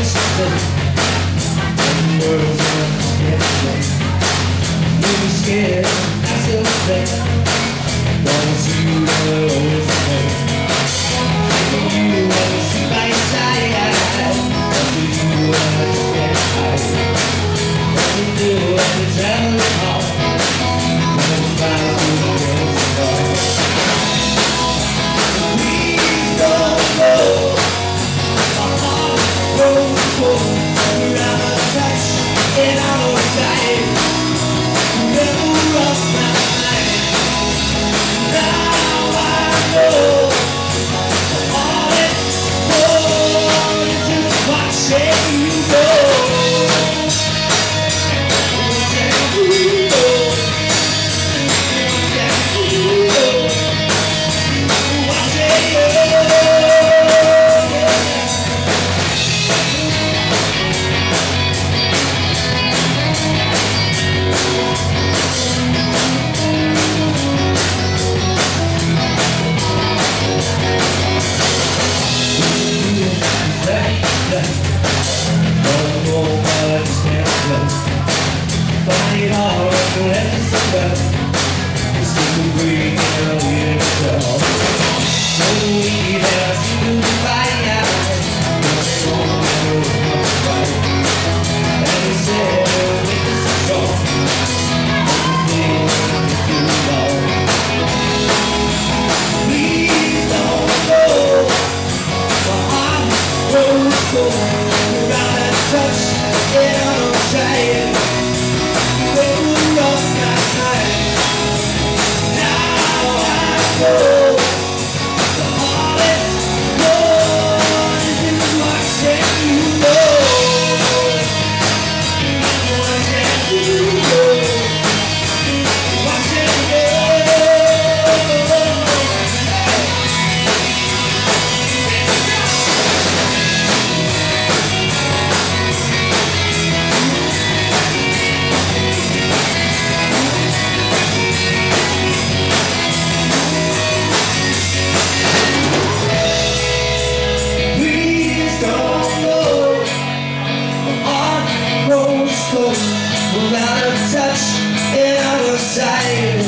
Scared, I still think, wanna see you always there. You wanna see my side, that's what you wanna just get high. What you do when you travel hard, when you find you get so please don't go, my heart grows cold, you're out of touch and out of sight. Find all the lessons about it's just a break in yourself. So we have to find out what's wrong with what's right. And we said with the strong, everything is too long. Please don't go, my heart grows cold. You're out of touch and out of sight. We're out of touch and out of sight.